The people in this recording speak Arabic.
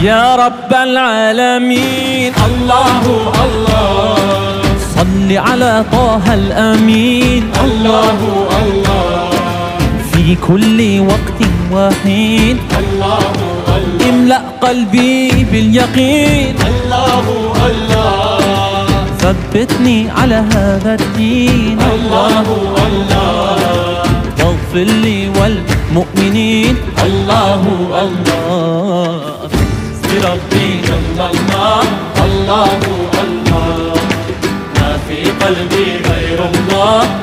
يا رب العالمين. الله الله صل على طه الأمين. الله الله في كل وقت وحين. الله الله املأ قلبي باليقين. الله الله ثبتني على هذا الدين. الله الله واغفر لي والمؤمنين. الله الله بربي جل الله. الله الله ما في قلبي غير الله.